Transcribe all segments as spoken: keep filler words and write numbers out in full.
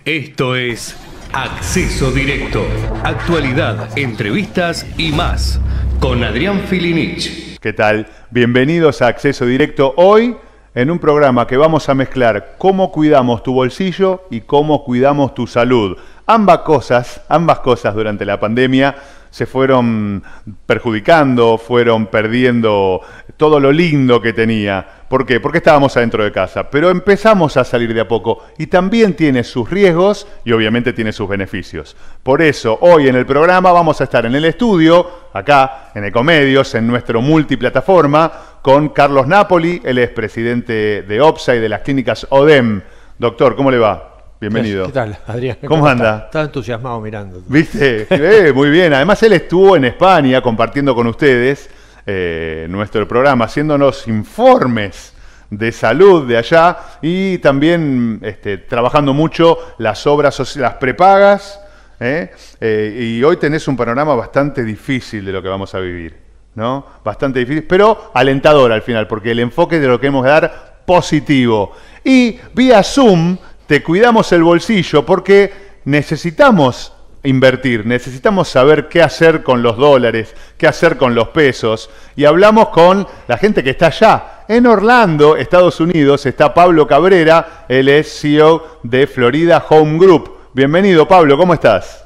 Esto es Acceso Directo. Actualidad, entrevistas y más. Con Adrián Filinich. ¿Qué tal? Bienvenidos a Acceso Directo. Hoy en un programa que vamos a mezclar cómo cuidamos tu bolsillo y cómo cuidamos tu salud. Ambas cosas, ambas cosas durante la pandemia se fueron perjudicando, fueron perdiendo todo lo lindo que tenía. ¿Por qué? Porque estábamos adentro de casa, pero empezamos a salir de a poco y también tiene sus riesgos y obviamente tiene sus beneficios. Por eso, hoy en el programa vamos a estar en el estudio, acá en Ecomedios, en nuestro multiplataforma, con Carlos Napoli, él es presidente de OPSA y de las clínicas ODEM. Doctor, ¿cómo le va? Bienvenido. ¿Qué tal, Adrián? ¿Cómo, ¿Cómo anda? Está? Estaba entusiasmado mirando. ¿Viste? Eh, muy bien. Además, él estuvo en España compartiendo con ustedes eh, nuestro programa, haciéndonos informes de salud de allá y también este, trabajando mucho las obras, las prepagas. ¿eh? Eh, y hoy tenés un panorama bastante difícil de lo que vamos a vivir, ¿no? Bastante difícil, pero alentador al final, porque el enfoque de lo que hemos de dar positivo. Y vía Zoom te cuidamos el bolsillo porque necesitamos invertir, necesitamos saber qué hacer con los dólares, qué hacer con los pesos. Y hablamos con la gente que está allá. En Orlando, Estados Unidos, está Pablo Cabrera, él es C E O de Florida Home Group. Bienvenido, Pablo, ¿cómo estás?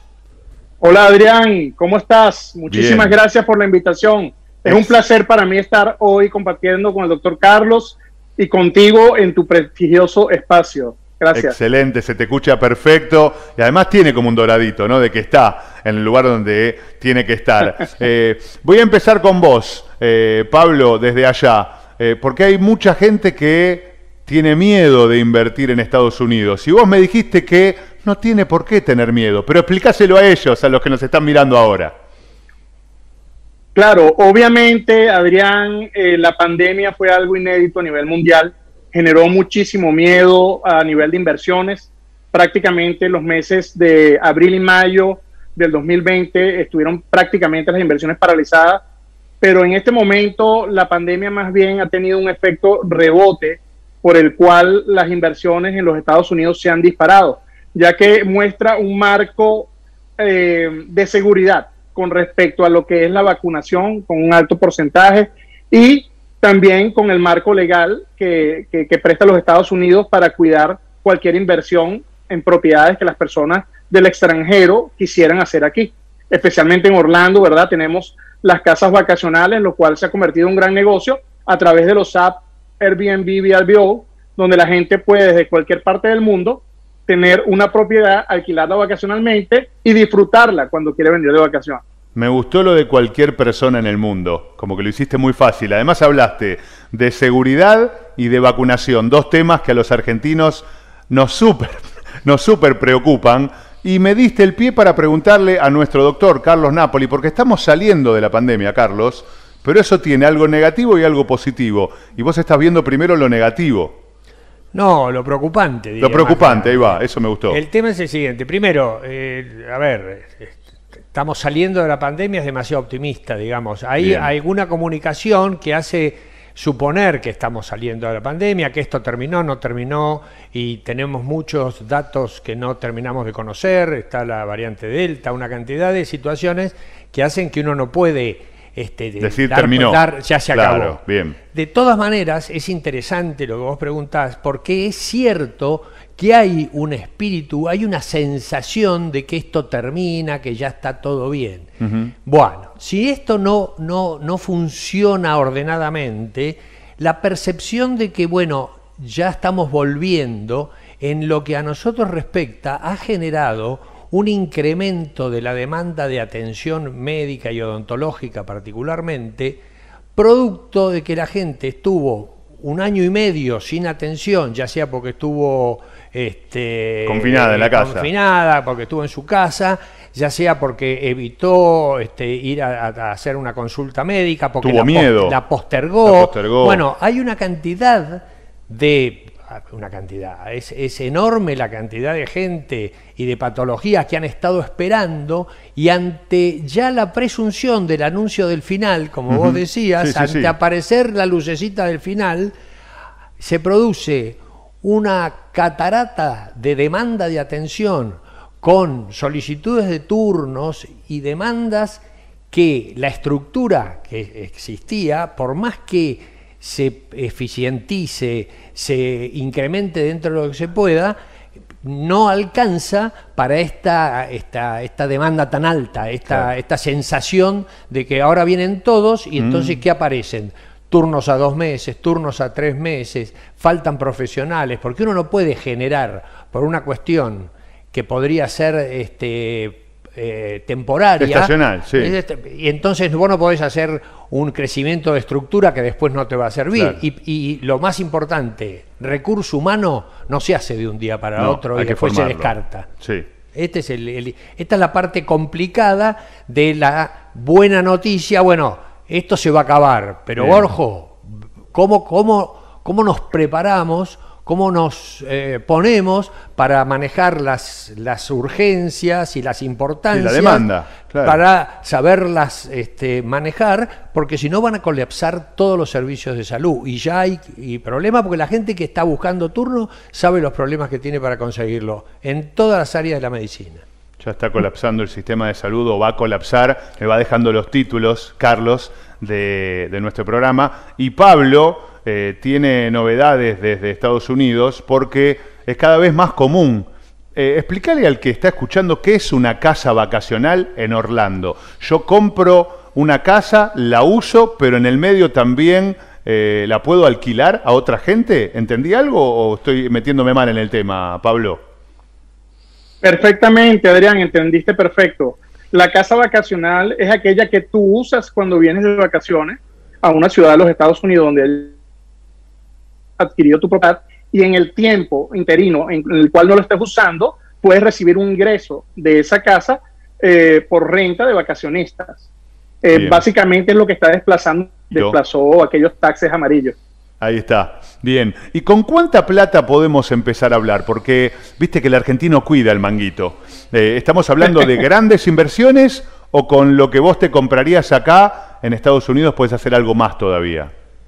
Hola, Adrián, ¿cómo estás? Muchísimas Bien. gracias por la invitación. Es un placer para mí estar hoy compartiendo con el doctor Carlos y contigo en tu prestigioso espacio. Gracias. Excelente, se te escucha perfecto y además tiene como un doradito, ¿no? De que está en el lugar donde tiene que estar. Eh, voy a empezar con vos, eh, Pablo, desde allá, eh, porque hay mucha gente que tiene miedo de invertir en Estados Unidos y vos me dijiste que no tiene por qué tener miedo, pero explícaselo a ellos, a los que nos están mirando ahora. Claro, obviamente, Adrián, eh, la pandemia fue algo inédito a nivel mundial. Generó muchísimo miedo a nivel de inversiones. Prácticamente los meses de abril y mayo del dos mil veinte estuvieron prácticamente las inversiones paralizadas, pero en este momento la pandemia más bien ha tenido un efecto rebote por el cual las inversiones en los Estados Unidos se han disparado, ya que muestra un marco eh, de seguridad con respecto a lo que es la vacunación con un alto porcentaje y también con el marco legal que, que, que presta los Estados Unidos para cuidar cualquier inversión en propiedades que las personas del extranjero quisieran hacer aquí. Especialmente en Orlando, ¿verdad? Tenemos las casas vacacionales, lo cual se ha convertido en un gran negocio a través de los apps Airbnb, V R B O, donde la gente puede desde cualquier parte del mundo tener una propiedad, alquilarla vacacionalmente y disfrutarla cuando quiere venir de vacaciones. Me gustó lo de cualquier persona en el mundo, como que lo hiciste muy fácil. Además hablaste de seguridad y de vacunación, dos temas que a los argentinos nos súper nos súper preocupan. Y me diste el pie para preguntarle a nuestro doctor Carlos Napoli, porque estamos saliendo de la pandemia, Carlos, pero eso tiene algo negativo y algo positivo. Y vos estás viendo primero lo negativo. No, lo preocupante. Lo preocupante, ahí va, eso me gustó. El tema es el siguiente. Primero, eh, a ver... Estamos saliendo de la pandemia, es demasiado optimista, digamos. Hay Bien. alguna comunicación que hace suponer que estamos saliendo de la pandemia, que esto terminó, no terminó, y tenemos muchos datos que no terminamos de conocer. Está la variante Delta, una cantidad de situaciones que hacen que uno no puede este, decir dar, terminó. Dar, ya se acabó. Claro, bien. De todas maneras, es interesante lo que vos preguntás, porque es cierto que hay un espíritu, hay una sensación de que esto termina, que ya está todo bien. Uh-huh. Bueno, si esto no, no, no funciona ordenadamente, la percepción de que, bueno, ya estamos volviendo, en lo que a nosotros respecta, ha generado un incremento de la demanda de atención médica y odontológica particularmente, producto de que la gente estuvo un año y medio sin atención, ya sea porque estuvo este, confinada en la casa, confinada, porque estuvo en su casa, ya sea porque evitó este, ir a, a hacer una consulta médica, porque tuvo la, miedo. Post, la, postergó. la postergó. Bueno, hay una cantidad de... una cantidad, es, es enorme la cantidad de gente y de patologías que han estado esperando, y ante ya la presunción del anuncio del final, como uh-huh. vos decías, sí, sí, ante sí. aparecer la lucecita del final, se produce una catarata de demanda de atención con solicitudes de turnos y demandas que la estructura que existía, por más que se eficientice, se incremente dentro de lo que se pueda, no alcanza para esta, esta, esta demanda tan alta, esta, claro. esta sensación de que ahora vienen todos y entonces mm. ¿qué aparecen? Turnos a dos meses, turnos a tres meses, faltan profesionales, porque uno no puede generar por una cuestión que podría ser este, eh, temporaria. Estacional, sí. Y entonces vos no podés hacer un crecimiento de estructura que después no te va a servir. Claro. Y, y lo más importante, recurso humano no se hace de un día para no, otro y después se descarta. Sí. Este es el, el, esta es la parte complicada de la buena noticia. Bueno, esto se va a acabar, pero Bien. ojo, ¿cómo, cómo, cómo nos preparamos? ¿Cómo nos eh, ponemos para manejar las, las urgencias y las importancias? Y la demanda, claro. Para saberlas este, manejar, porque si no van a colapsar todos los servicios de salud. Y ya hay y problema porque la gente que está buscando turno sabe los problemas que tiene para conseguirlo en todas las áreas de la medicina. Ya está colapsando el sistema de salud o va a colapsar. Me va dejando los títulos, Carlos, de, de nuestro programa. Y Pablo... Eh, tiene novedades desde Estados Unidos porque es cada vez más común. Eh, explícale al que está escuchando qué es una casa vacacional en Orlando. Yo compro una casa, la uso, pero en el medio también eh, la puedo alquilar a otra gente. ¿Entendí algo o estoy metiéndome mal en el tema, Pablo? Perfectamente, Adrián, entendiste perfecto. La casa vacacional es aquella que tú usas cuando vienes de vacaciones a una ciudad de los Estados Unidos donde él adquirió tu propiedad y en el tiempo interino en el cual no lo estés usando, puedes recibir un ingreso de esa casa eh, por renta de vacacionistas. Eh, básicamente es lo que está desplazando, desplazó Yo. aquellos taxes amarillos. Ahí está. Bien. ¿Y con cuánta plata podemos empezar a hablar? Porque viste que el argentino cuida el manguito. Eh, ¿Estamos hablando de grandes inversiones o con lo que vos te comprarías acá en Estados Unidos puedes hacer algo más todavía?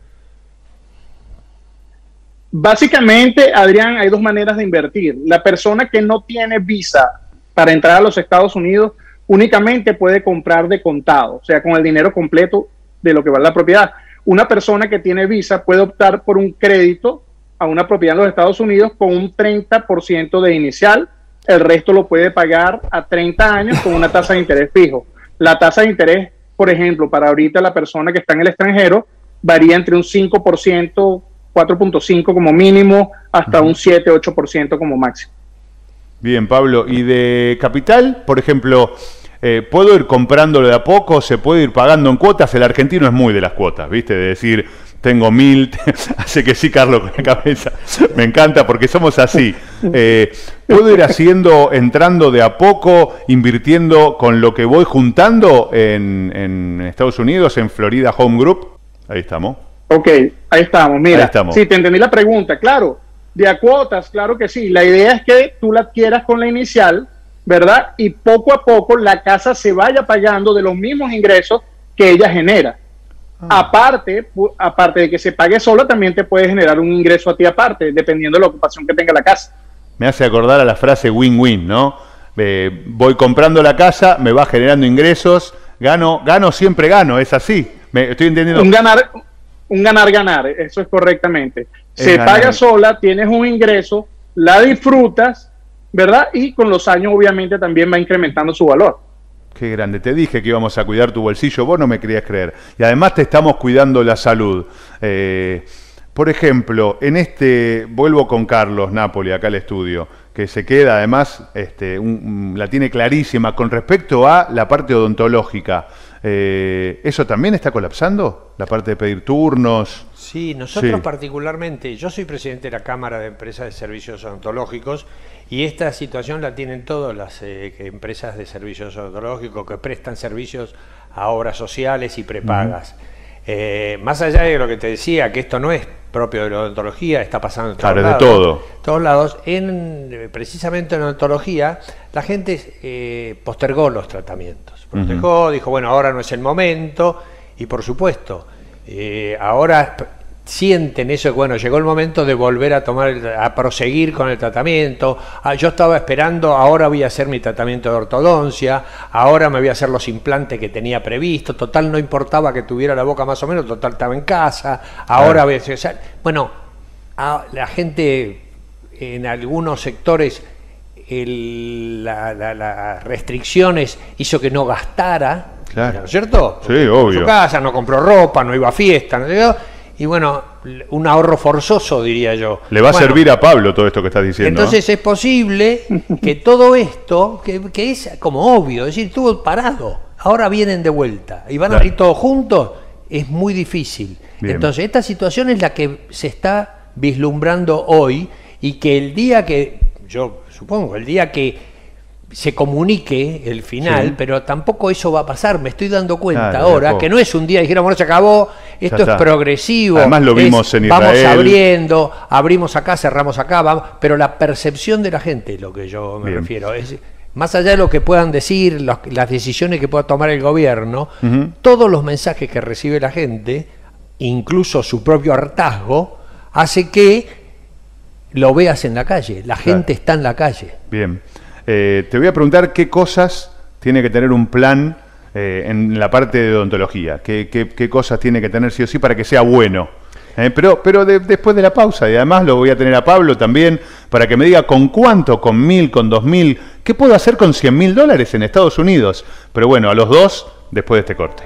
Básicamente, Adrián, hay dos maneras de invertir. La persona que no tiene visa para entrar a los Estados Unidos únicamente puede comprar de contado, o sea, con el dinero completo de lo que vale la propiedad. Una persona que tiene visa puede optar por un crédito a una propiedad en los Estados Unidos con un treinta por ciento de inicial, el resto lo puede pagar a treinta años con una tasa de interés fijo. La tasa de interés, por ejemplo, para ahorita la persona que está en el extranjero, varía entre un cinco por ciento, cuatro punto cinco como mínimo, hasta un siete, ocho por ciento como máximo. Bien, Pablo. ¿Y de capital, por ejemplo, eh, puedo ir comprándolo de a poco? ¿Se puede ir pagando en cuotas? El argentino es muy de las cuotas, ¿viste? De decir, tengo mil, hace que sí, Carlos, con la cabeza. Me encanta porque somos así. Eh, ¿Puedo ir haciendo, entrando de a poco, invirtiendo con lo que voy juntando en, en Estados Unidos, en Florida Home Group? Ahí estamos. Ok, ahí estamos. Mira, ahí estamos. Sí, te entendí la pregunta. Claro, de a cuotas, claro que sí. La idea es que tú la adquieras con la inicial, ¿verdad? Y poco a poco la casa se vaya pagando de los mismos ingresos que ella genera. Ah. Aparte, aparte de que se pague sola, también te puede generar un ingreso a ti aparte, dependiendo de la ocupación que tenga la casa. Me hace acordar a la frase win-win, ¿no? Eh, voy comprando la casa, me va generando ingresos, gano, gano, siempre gano, es así. Me estoy entendiendo. Un ganar... Un ganar-ganar, eso es correctamente. Se Es ganar. paga sola, tienes un ingreso, la disfrutas, ¿verdad? Y con los años obviamente también va incrementando su valor. Qué grande, te dije que íbamos a cuidar tu bolsillo, vos no me querías creer. Y además te estamos cuidando la salud. Eh, por ejemplo, en este, vuelvo con Carlos Napoli acá al estudio, que se queda además, este, un, un, la tiene clarísima con respecto a la parte odontológica. Eh, ¿Eso también está colapsando? La parte de pedir turnos. Sí, nosotros sí. particularmente, yo soy presidente de la Cámara de Empresas de Servicios Odontológicos y esta situación la tienen todas las eh, empresas de servicios odontológicos que prestan servicios a obras sociales y prepagas. Uh-huh. eh, más allá de lo que te decía, que esto no es propio de la odontología, está pasando en todos claro, lados. de todo. todos lados. En, precisamente en odontología, la gente eh, postergó los tratamientos. Postergó, uh-huh. dijo, bueno, ahora no es el momento. Y por supuesto, eh, ahora sienten eso, bueno, llegó el momento de volver a tomar, el, a proseguir con el tratamiento. Ah, yo estaba esperando, ahora voy a hacer mi tratamiento de ortodoncia, ahora me voy a hacer los implantes que tenía previsto, total no importaba que tuviera la boca más o menos, total estaba en casa, ahora voy a hacer, o sea, bueno, a, la gente en algunos sectores, el, la, la, las restricciones hizo que no gastara, claro. ¿no es cierto? Sí, obvio. En su casa, no compró ropa, no iba a fiesta, no sé. Y bueno, un ahorro forzoso, diría yo. Le va a bueno, servir a Pablo todo esto que estás diciendo. Entonces, ¿no? es posible que todo esto, que, que es como obvio, es decir, estuvo parado, ahora vienen de vuelta y van claro. a ir todos juntos, es muy difícil. Bien. Entonces, esta situación es la que se está vislumbrando hoy y que el día que, yo supongo, el día que se comunique el final, sí. pero tampoco eso va a pasar, me estoy dando cuenta claro, ahora que no es un día, dijéramos, bueno, se acabó, esto es progresivo. Además lo vimos es, en Israel. Vamos abriendo, abrimos acá, cerramos acá, vamos, pero la percepción de la gente es lo que yo me Bien. refiero. Es, más allá de lo que puedan decir, los, las decisiones que pueda tomar el gobierno, uh-huh. todos los mensajes que recibe la gente, incluso su propio hartazgo, hace que lo veas en la calle, la claro. gente está en la calle. Bien. Eh, te voy a preguntar qué cosas tiene que tener un plan eh, en la parte de odontología, qué, qué, qué cosas tiene que tener sí o sí para que sea bueno. Eh, pero pero de, después de la pausa, y además lo voy a tener a Pablo también, para que me diga con cuánto, con mil, con dos mil, qué puedo hacer con cien mil dólares en Estados Unidos. Pero bueno, a los dos, después de este corte.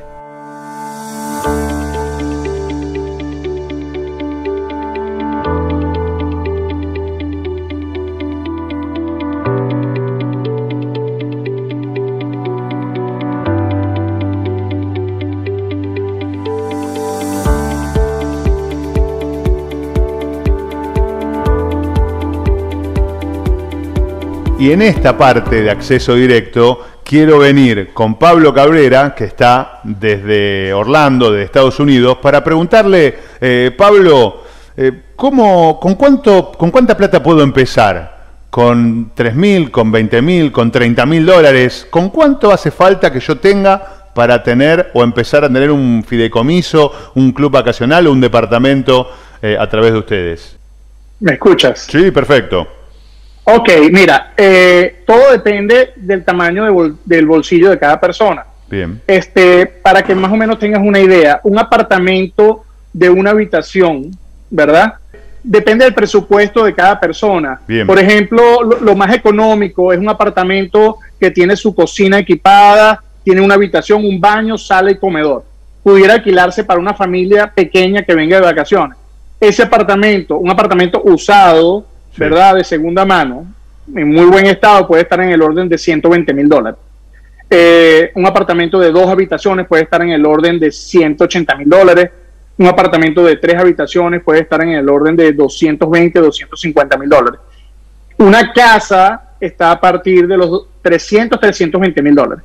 Y en esta parte de acceso directo quiero venir con Pablo Cabrera, que está desde Orlando, de Estados Unidos, para preguntarle, eh, Pablo, eh, ¿cómo, con, cuánto, ¿con cuánta plata puedo empezar? ¿Con tres mil, con veinte mil, con treinta mil dólares? ¿Con cuánto hace falta que yo tenga para tener o empezar a tener un fideicomiso, un club vacacional o un departamento eh, a través de ustedes? ¿Me escuchas? Sí, perfecto. Ok, mira, eh, todo depende del tamaño de bol del bolsillo de cada persona. Bien. Este, para que más o menos tengas una idea, un apartamento de una habitación, ¿verdad? Depende del presupuesto de cada persona. Bien. Por ejemplo, lo, lo más económico es un apartamento que tiene su cocina equipada, tiene una habitación, un baño, sala y comedor. Pudiera alquilarse para una familia pequeña que venga de vacaciones. Ese apartamento, un apartamento usado, sí. ¿verdad? De segunda mano, en muy buen estado, puede estar en el orden de ciento veinte mil dólares. Eh, un apartamento de dos habitaciones puede estar en el orden de ciento ochenta mil dólares. Un apartamento de tres habitaciones puede estar en el orden de doscientos veinte, doscientos cincuenta mil dólares. Una casa está a partir de los trescientos, trescientos veinte mil dólares.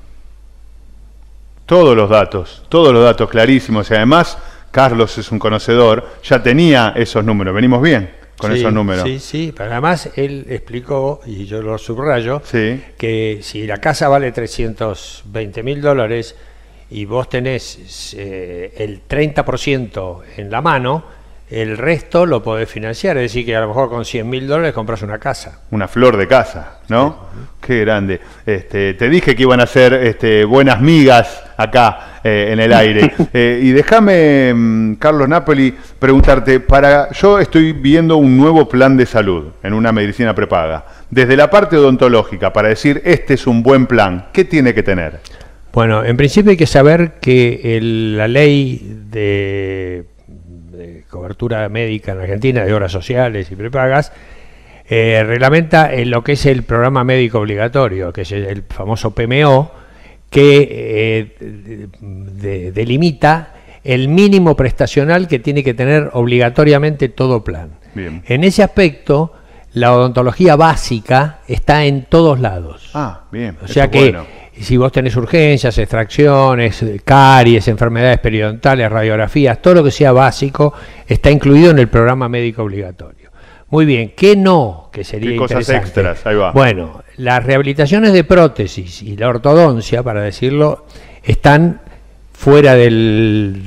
Todos los datos, todos los datos clarísimos. Y además, Carlos es un conocedor, ya tenía esos números. Venimos bien con sí, esos números. Sí, sí, pero además él explicó, y yo lo subrayo, sí. que si la casa vale trescientos veinte mil dólares y vos tenés eh, el treinta por ciento en la mano, el resto lo podés financiar, es decir, que a lo mejor con cien mil dólares compras una casa. Una flor de casa, ¿no? Sí. Qué grande. Este, te dije que iban a ser este, buenas migas acá eh, en el aire. eh, y déjame, Carlos Napoli, preguntarte, para yo estoy viendo un nuevo plan de salud en una medicina prepaga. Desde la parte odontológica, para decir, este es un buen plan, ¿qué tiene que tener? Bueno, en principio hay que saber que el, la ley de, de cobertura médica en Argentina, de obras sociales y prepagas, eh, reglamenta en lo que es el programa médico obligatorio, que es el famoso P M O, que eh, de, de, delimita el mínimo prestacional que tiene que tener obligatoriamente todo plan. Bien. En ese aspecto, la odontología básica está en todos lados. Ah, bien. O sea que bueno, si vos tenés urgencias, extracciones, caries, enfermedades periodontales, radiografías, todo lo que sea básico está incluido en el programa médico obligatorio. Muy bien, ¿qué no? Que sería ¿Qué cosas interesante. extras? Ahí va. Bueno, las rehabilitaciones de prótesis y la ortodoncia, para decirlo, están fuera del, del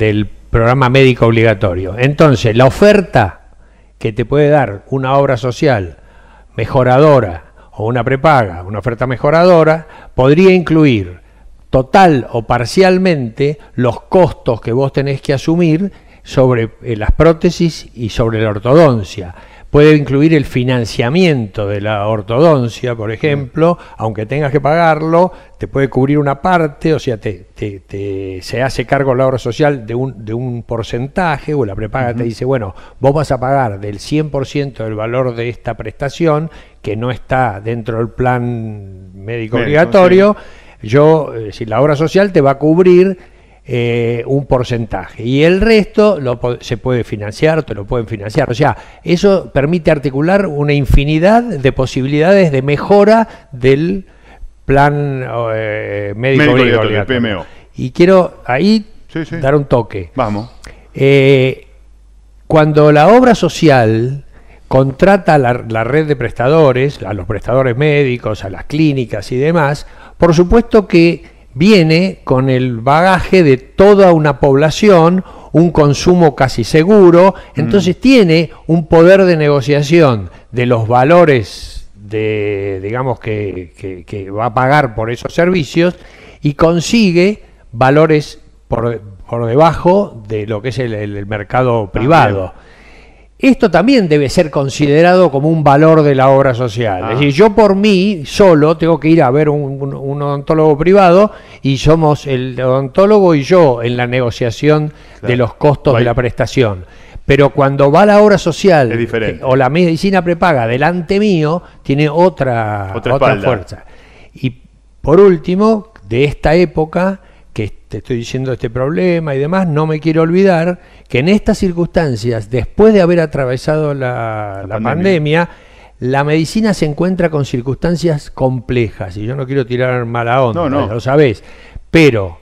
programa médico obligatorio. Entonces, la oferta que te puede dar una obra social mejoradora o una prepaga, una oferta mejoradora, podría incluir total o parcialmente los costos que vos tenés que asumir sobre eh, las prótesis y sobre la ortodoncia. Puede incluir el financiamiento de la ortodoncia, por ejemplo, aunque tengas que pagarlo, te puede cubrir una parte, o sea, te, te, te, se hace cargo la obra social de un, de un porcentaje, o la prepaga uh-huh. te dice, bueno, vos vas a pagar del cien por ciento del valor de esta prestación, que no está dentro del plan médico obligatorio, sí. yo, eh, si la obra social te va a cubrir Eh, un porcentaje y el resto lo, se puede financiar, te lo pueden financiar, o sea, eso permite articular una infinidad de posibilidades de mejora del plan eh, médico obligatorio, P M O. Y quiero ahí sí, sí. dar un toque. Vamos. Eh, cuando la obra social contrata la, la red de prestadores, a los prestadores médicos, a las clínicas y demás, por supuesto que viene con el bagaje de toda una población, un consumo casi seguro, entonces mm. tiene un poder de negociación de los valores de, digamos, que, que, que va a pagar por esos servicios y consigue valores por, por debajo de lo que es el, el, el mercado privado. Ah, esto también debe ser considerado como un valor de la obra social. Ah. Es decir, yo por mí solo tengo que ir a ver un, un, un odontólogo privado y somos el odontólogo y yo en la negociación claro. de los costos Bye. de la prestación. Pero cuando va la obra social eh, o la medicina prepaga delante mío, tiene otra, otra, otra fuerza. Y por último, de esta época, que te estoy diciendo este problema y demás, no me quiero olvidar que en estas circunstancias, después de haber atravesado la, la, la pandemia. pandemia, la medicina se encuentra con circunstancias complejas, y yo no quiero tirar mala onda, no, no. lo sabés, pero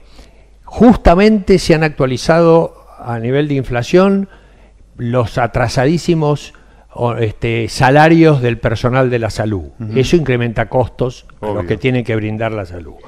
justamente se han actualizado a nivel de inflación los atrasadísimos este, salarios del personal de la salud. Uh-huh. Eso incrementa costos Obvio. a los que tienen que brindar la salud.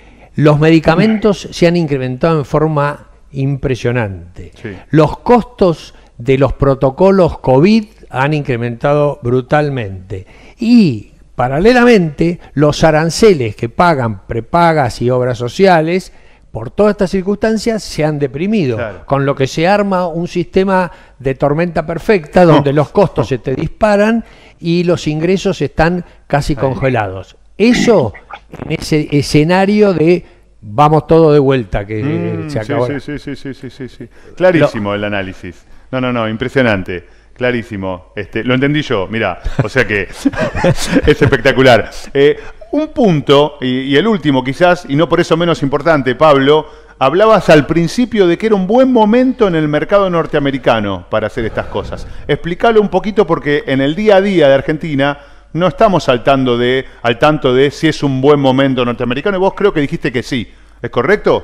Los medicamentos se han incrementado en forma impresionante. Sí. Los costos de los protocolos COVID han incrementado brutalmente. Y, paralelamente, los aranceles que pagan prepagas y obras sociales, por todas estas circunstancias, se han deprimido. Claro. Con lo que se arma un sistema de tormenta perfecta, donde los costos se te disparan y los ingresos están casi congelados. Eso, en ese escenario de vamos todo de vuelta, que mm, se acabó. Sí, sí, sí, sí, sí, sí, sí. Clarísimo lo, el análisis. No, no, no, impresionante. Clarísimo. Este, lo entendí yo, mira, o sea que es espectacular. Eh, un punto, y, y el último quizás, y no por eso menos importante, Pablo, hablabas al principio de que era un buen momento en el mercado norteamericano para hacer estas cosas. Explícalo un poquito porque en el día a día de Argentina no estamos saltando de, al tanto de si es un buen momento norteamericano, y vos creo que dijiste que sí. ¿Es correcto?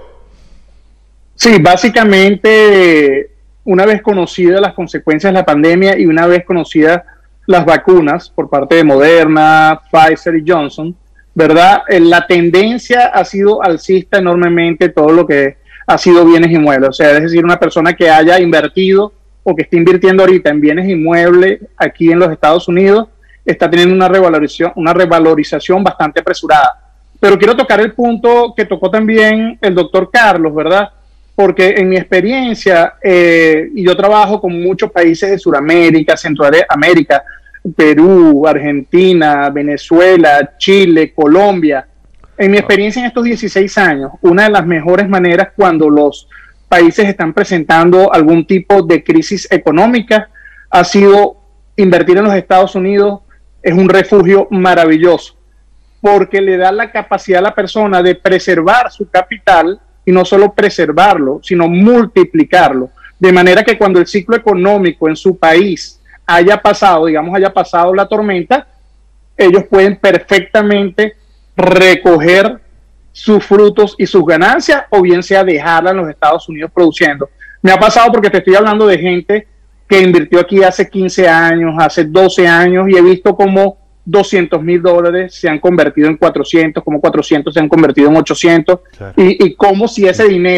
Sí, básicamente, una vez conocidas las consecuencias de la pandemia y una vez conocidas las vacunas por parte de Moderna, Pfizer y Johnson, ¿verdad? La tendencia ha sido alcista enormemente todo lo que ha sido bienes inmuebles. O sea, es decir, una persona que haya invertido o que esté invirtiendo ahorita en bienes inmuebles aquí en los Estados Unidos, está teniendo una revalorización, una revalorización bastante apresurada. Pero quiero tocar el punto que tocó también el doctor Carlos, ¿verdad? Porque en mi experiencia, eh, y yo trabajo con muchos países de Sudamérica, Centroamérica, Perú, Argentina, Venezuela, Chile, Colombia. En mi experiencia en estos dieciséis años, una de las mejores maneras cuando los países están presentando algún tipo de crisis económica ha sido invertir en los Estados Unidos. Es un refugio maravilloso porque le da la capacidad a la persona de preservar su capital y no solo preservarlo, sino multiplicarlo. De manera que cuando el ciclo económico en su país haya pasado, digamos, haya pasado la tormenta, ellos pueden perfectamente recoger sus frutos y sus ganancias, o bien sea dejarla en los Estados Unidos produciendo. Me ha pasado porque te estoy hablando de gente que invirtió aquí hace quince años, hace doce años, y he visto cómo doscientos mil dólares se han convertido en cuatrocientos, como cuatrocientos se han convertido en ochocientos, claro. y, y cómo si ese dinero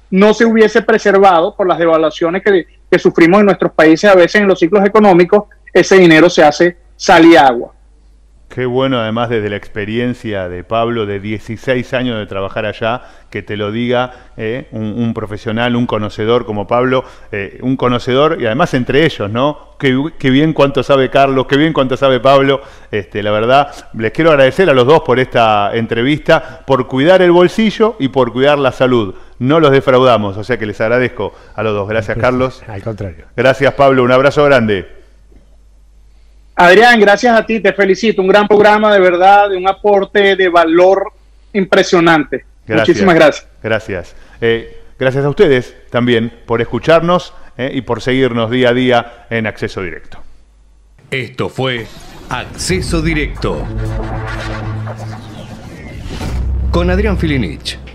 no se hubiese preservado por las devaluaciones que, que sufrimos en nuestros países a veces en los ciclos económicos, ese dinero se hace sal y agua. Qué bueno, además, desde la experiencia de Pablo, de dieciséis años de trabajar allá, que te lo diga eh, un, un profesional, un conocedor como Pablo, eh, un conocedor, y además entre ellos, ¿no? Qué, qué bien cuánto sabe Carlos, qué bien cuánto sabe Pablo. Este, la verdad, les quiero agradecer a los dos por esta entrevista, por cuidar el bolsillo y por cuidar la salud. No los defraudamos, o sea que les agradezco a los dos. Gracias, Carlos. Al contrario. Gracias, Pablo. Un abrazo grande. Adrián, gracias a ti, te felicito. Un gran programa, de verdad, de un aporte de valor impresionante. Gracias. Muchísimas gracias. Gracias. Eh, gracias a ustedes también por escucharnos eh, y por seguirnos día a día en Acceso Directo. Esto fue Acceso Directo con Adrián Filinich.